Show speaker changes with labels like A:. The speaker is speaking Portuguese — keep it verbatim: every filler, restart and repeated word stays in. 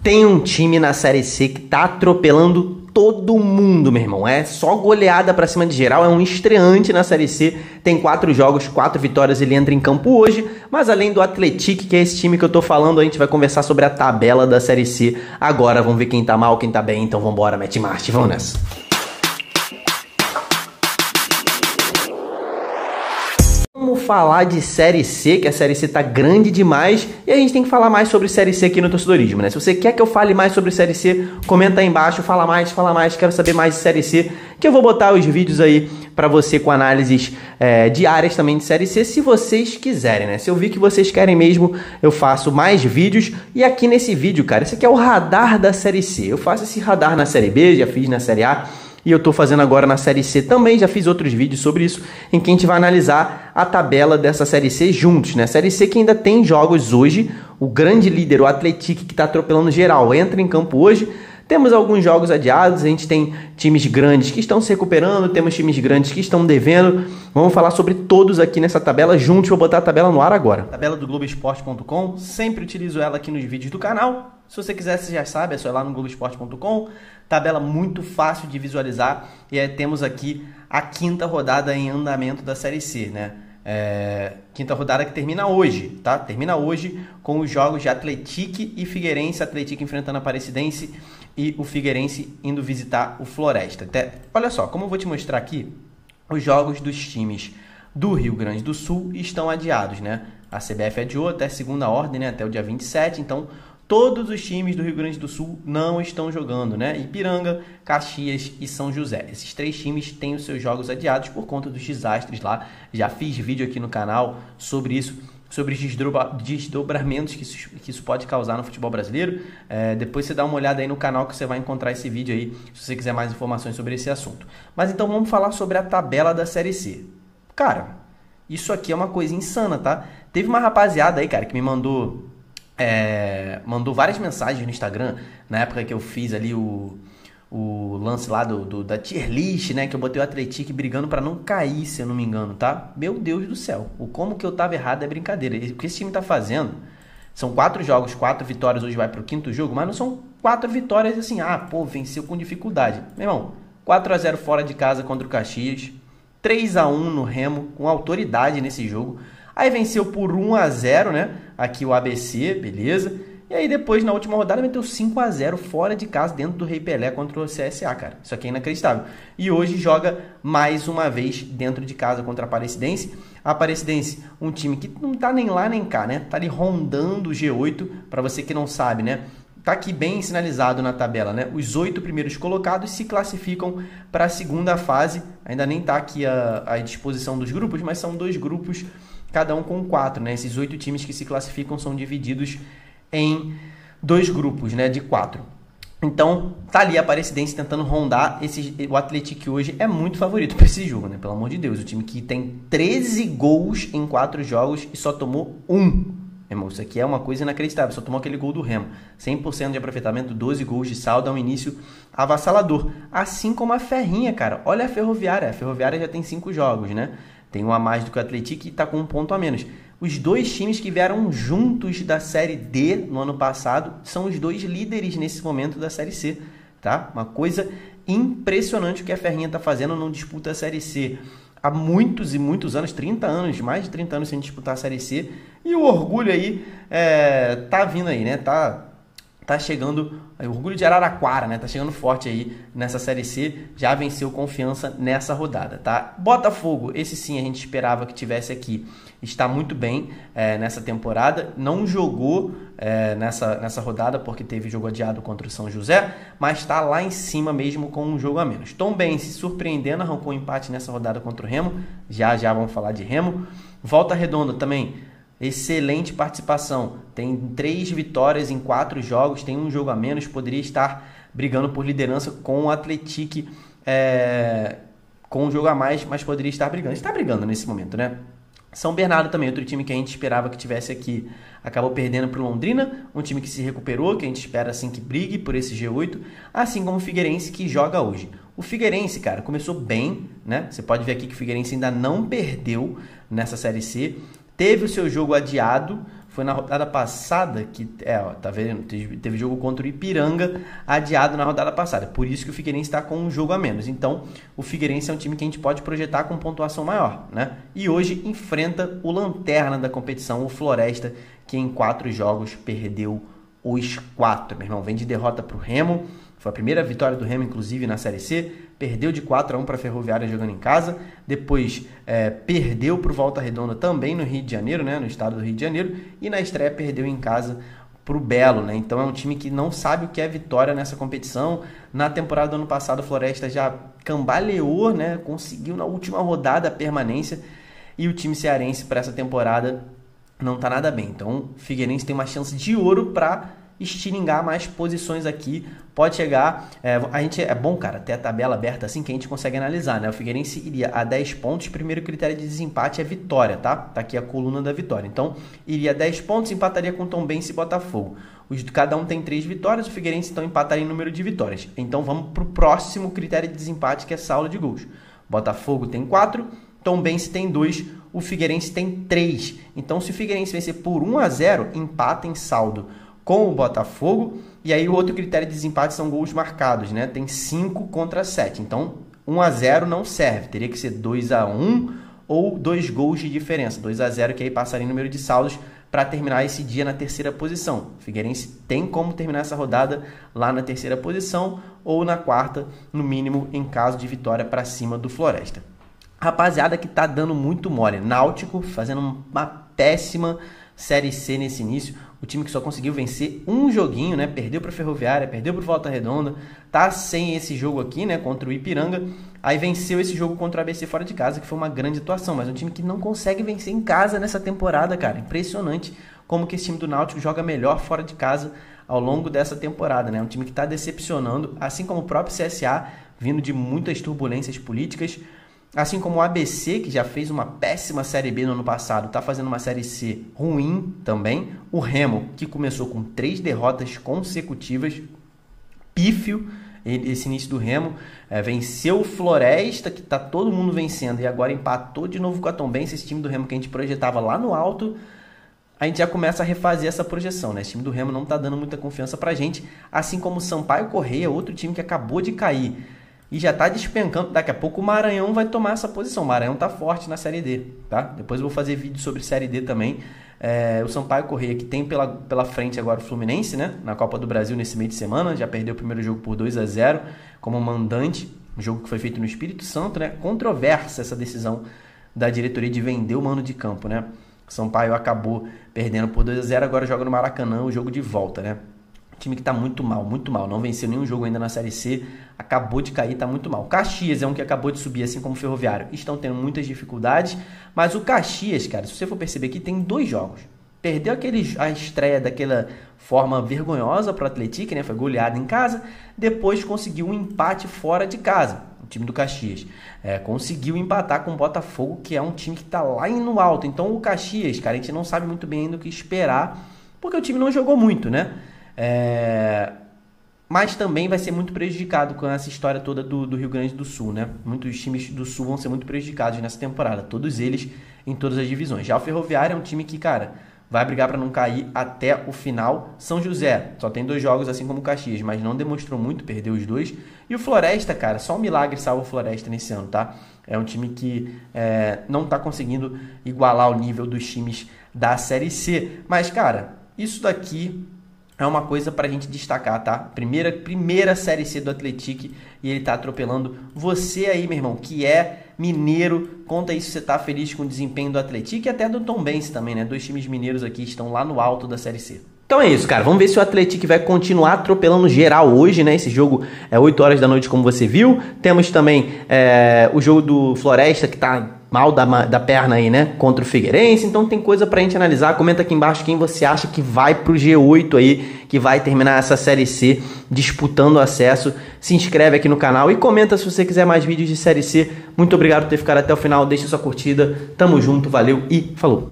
A: Tem um time na Série C que tá atropelando todo mundo, meu irmão. É só goleada pra cima de geral. É um estreante na Série C. Tem quatro jogos, quatro vitórias. Ele entra em campo hoje. Mas além do Atlético, que é esse time que eu tô falando, a gente vai conversar sobre a tabela da Série C agora. Vamos ver quem tá mal, quem tá bem. Então vambora, mete marcha. Vamos nessa. Vamos falar de Série C, que a Série C tá grande demais e a gente tem que falar mais sobre Série C aqui no Torcedorismo, né? Se você quer que eu fale mais sobre Série C, comenta aí embaixo, fala mais, fala mais, quero saber mais de Série C, que eu vou botar os vídeos aí pra você com análises é, diárias também de Série C, se vocês quiserem, né? Se eu vi que vocês querem mesmo, eu faço mais vídeos. E aqui nesse vídeo, cara, esse aqui é o radar da Série C. Eu faço esse radar na Série B, já fiz na Série A. E eu tô fazendo agora na Série C também, já fiz outros vídeos sobre isso, em que a gente vai analisar a tabela dessa Série C juntos, né? Série C que ainda tem jogos hoje, o grande líder, o Atlético, que tá atropelando geral, entra em campo hoje. Temos alguns jogos adiados, a gente tem times grandes que estão se recuperando, temos times grandes que estão devendo. Vamos falar sobre todos aqui nessa tabela juntos, vou botar a tabela no ar agora. Tabela do Globo Esporte ponto com, sempre utilizo ela aqui nos vídeos do canal. Se você quiser, você já sabe, é só ir lá no Globo Esporte ponto com. Tabela muito fácil de visualizar. E aí temos aqui a quinta rodada em andamento da Série C, né? É, quinta rodada que termina hoje, tá? Termina hoje com os jogos de Atlético e Figueirense. Atlético enfrentando a Aparecidense e o Figueirense indo visitar o Floresta. Até, olha só, como eu vou te mostrar aqui, os jogos dos times do Rio Grande do Sul estão adiados, né? A C B F adiou até segunda ordem, né? Até o dia vinte e sete, então todos os times do Rio Grande do Sul não estão jogando, né? Ipiranga, Caxias e São José. Esses três times têm os seus jogos adiados por conta dos desastres lá. Já fiz vídeo aqui no canal sobre isso, sobre os desdobramentos que isso, que isso pode causar no futebol brasileiro. É, depois você dá uma olhada aí no canal que você vai encontrar esse vídeo aí, se você quiser mais informações sobre esse assunto. Mas então vamos falar sobre a tabela da Série C. Cara, isso aqui é uma coisa insana, tá? Teve uma rapaziada aí, cara, que me mandou... É, mandou várias mensagens no Instagram, na época que eu fiz ali o, o lance lá do, do, da tier list, né? Que eu botei o Atlético brigando pra não cair, se eu não me engano, tá? Meu Deus do céu, o como que eu tava errado é brincadeira. O que esse time tá fazendo, são quatro jogos, quatro vitórias, hoje vai pro quinto jogo, mas não são quatro vitórias assim, ah, pô, venceu com dificuldade. Meu irmão, quatro a zero fora de casa contra o Caxias, três a um no Remo, com autoridade nesse jogo. Aí venceu por um a zero, né? Aqui o A B C, beleza. E aí depois, na última rodada, meteu cinco a zero fora de casa, dentro do Rei Pelé contra o C S A, cara. Isso aqui é inacreditável. E hoje joga mais uma vez dentro de casa contra a Aparecidense. A Aparecidense, um time que não tá nem lá nem cá, né? Tá ali rondando o G oito, para você que não sabe, né? Tá aqui bem sinalizado na tabela, né? Os oito primeiros colocados se classificam para a segunda fase. Ainda nem tá aqui a, a disposição dos grupos, mas são dois grupos, cada um com quatro, né? Esses oito times que se classificam são divididos em dois grupos, né? De quatro. Então, tá ali a Aparecidense tentando rondar. Esse, o Atlético hoje é muito favorito para esse jogo, né? Pelo amor de Deus. O time que tem treze gols em quatro jogos e só tomou um. Irmão, isso aqui é uma coisa inacreditável. Só tomou aquele gol do Remo. cem por cento de aproveitamento, doze gols de saldo, é um início avassalador. Assim como a Ferrinha, cara. Olha a Ferroviária. A Ferroviária já tem cinco jogos, né? Tem um a mais do que o Atlético e está com um ponto a menos. Os dois times que vieram juntos da Série D no ano passado são os dois líderes nesse momento da Série C, tá? Uma coisa impressionante o que a Ferrinha está fazendo, não disputa a Série C há muitos e muitos anos, trinta anos, mais de trinta anos sem disputar a Série C. E o orgulho aí é, tá vindo aí, né? Tá... Tá chegando, o Orgulho de Araraquara, né? Tá chegando forte aí nessa Série C. Já venceu Confiança nessa rodada, tá? Botafogo, esse sim a gente esperava que tivesse aqui. Está muito bem é, nessa temporada. Não jogou é, nessa, nessa rodada porque teve jogo adiado contra o São José, mas está lá em cima mesmo com um jogo a menos. Tombense, surpreendendo, arrancou um empate nessa rodada contra o Remo. Já já vamos falar de Remo. Volta Redonda também. Excelente participação, tem três vitórias em quatro jogos, tem um jogo a menos, poderia estar brigando por liderança com o Atlético é, com um jogo a mais, mas poderia estar brigando, está brigando nesse momento, né? São Bernardo também, outro time que a gente esperava que tivesse aqui, acabou perdendo para o Londrina, um time que se recuperou, que a gente espera assim que brigue por esse G oito, assim como o Figueirense que joga hoje. O Figueirense, cara, começou bem, né? Você pode ver aqui que o Figueirense ainda não perdeu nessa Série C, teve o seu jogo adiado, foi na rodada passada que, é, ó, tá vendo? Teve, teve jogo contra o Ipiranga adiado na rodada passada. Por isso que o Figueirense está com um jogo a menos. Então, o Figueirense é um time que a gente pode projetar com pontuação maior, né? E hoje enfrenta o lanterna da competição, o Floresta, que em quatro jogos perdeu os quatro, meu irmão. Vem de derrota para o Remo. Foi a primeira vitória do Remo, inclusive, na Série C. Perdeu de quatro a um para a Ferroviária jogando em casa. Depois é, perdeu para o Volta Redonda também no Rio de Janeiro, né, no estado do Rio de Janeiro. E na estreia perdeu em casa para o Belo. Né? Então é um time que não sabe o que é vitória nessa competição. Na temporada do ano passado, o Floresta já cambaleou, né, conseguiu na última rodada a permanência. E o time cearense para essa temporada não está nada bem. Então o Figueirense tem uma chance de ouro para estilingar mais posições aqui, pode chegar, é, a gente, é bom, cara, ter a tabela aberta assim que a gente consegue analisar, né? O Figueirense iria a dez pontos, primeiro critério de desempate é vitória, tá? Tá aqui a coluna da vitória, então iria a dez pontos, empataria com Tombense e Botafogo. Os, cada um tem três vitórias, o Figueirense então empataria em número de vitórias. Então vamos pro próximo critério de desempate, que é saldo de gols. Botafogo tem quatro, Tombense tem dois, o Figueirense tem três. Então se o Figueirense vencer por um a zero, empata em saldo com o Botafogo, e aí o outro critério de desempate são gols marcados, né? Tem cinco contra sete, então um a zero não serve, teria que ser dois a um ou dois gols de diferença, dois a zero que aí passaria em número de saldos para terminar esse dia na terceira posição. O Figueirense tem como terminar essa rodada lá na terceira posição ou na quarta, no mínimo em caso de vitória para cima do Floresta. Rapaziada que tá dando muito mole, Náutico fazendo uma péssima Série C nesse início, o time que só conseguiu vencer um joguinho, né? Perdeu para a Ferroviária, perdeu para o Volta Redonda, tá sem esse jogo aqui, né? Contra o Ipiranga, aí venceu esse jogo contra o A B C fora de casa, que foi uma grande atuação, mas um time que não consegue vencer em casa nessa temporada, cara, impressionante como que esse time do Náutico joga melhor fora de casa ao longo dessa temporada, né? Um time que tá decepcionando, assim como o próprio C S A, vindo de muitas turbulências políticas. Assim como o A B C, que já fez uma péssima Série B no ano passado, está fazendo uma Série C ruim também. O Remo, que começou com três derrotas consecutivas, pífio esse início do Remo. É, venceu o Floresta, que está todo mundo vencendo, e agora empatou de novo com a Tombense, esse time do Remo que a gente projetava lá no alto. A gente já começa a refazer essa projeção, né? Esse time do Remo não está dando muita confiança pra gente, assim como o Sampaio Corrêa, outro time que acabou de cair e já está despencando. Daqui a pouco o Maranhão vai tomar essa posição. O Maranhão está forte na Série D, tá? Depois eu vou fazer vídeo sobre Série D também. É, o Sampaio Corrêa, que tem pela, pela frente agora o Fluminense, né? Na Copa do Brasil nesse meio de semana. Já perdeu o primeiro jogo por dois a zero como mandante. Um jogo que foi feito no Espírito Santo, né? Controversa essa decisão da diretoria de vender o mano de campo, né? O Sampaio acabou perdendo por dois a zero, agora joga no Maracanã o jogo de volta, né? Time que está muito mal, muito mal. Não venceu nenhum jogo ainda na Série C. Acabou de cair, está muito mal. Caxias é um que acabou de subir, assim como o Ferroviário. Estão tendo muitas dificuldades. Mas o Caxias, cara, se você for perceber aqui, tem dois jogos. Perdeu aquele, a estreia daquela forma vergonhosa para o Atlético, né? Foi goleado em casa. Depois conseguiu um empate fora de casa. O time do Caxias. É, conseguiu empatar com o Botafogo, que é um time que está lá no alto. Então o Caxias, cara, a gente não sabe muito bem ainda o que esperar. Porque o time não jogou muito, né? É... Mas também vai ser muito prejudicado com essa história toda do, do Rio Grande do Sul, né? Muitos times do Sul vão ser muito prejudicados nessa temporada, todos eles em todas as divisões. Já o Ferroviário é um time que, cara, vai brigar para não cair até o final. São José só tem dois jogos, assim como o Caxias, mas não demonstrou muito, perdeu os dois. E o Floresta, cara, só um milagre salva o Floresta nesse ano, tá? É um time que é, não tá conseguindo igualar o nível dos times da Série C. Mas, cara, isso daqui é uma coisa pra gente destacar, tá? Primeira, primeira Série C do Atlético e ele tá atropelando. Você aí, meu irmão, que é mineiro, conta aí se você tá feliz com o desempenho do Atlético e até do Tombense também, né? Dois times mineiros aqui estão lá no alto da Série C. Então é isso, cara. Vamos ver se o Atlético vai continuar atropelando geral hoje, né? Esse jogo é oito horas da noite, como você viu. Temos também é, o jogo do Floresta, que tá mal da, da perna aí, né? Contra o Figueirense. Então tem coisa pra gente analisar. Comenta aqui embaixo quem você acha que vai pro G oito aí, que vai terminar essa Série C disputando o acesso. Se inscreve aqui no canal e comenta se você quiser mais vídeos de Série C. Muito obrigado por ter ficado até o final. Deixa sua curtida. Tamo junto, valeu e falou!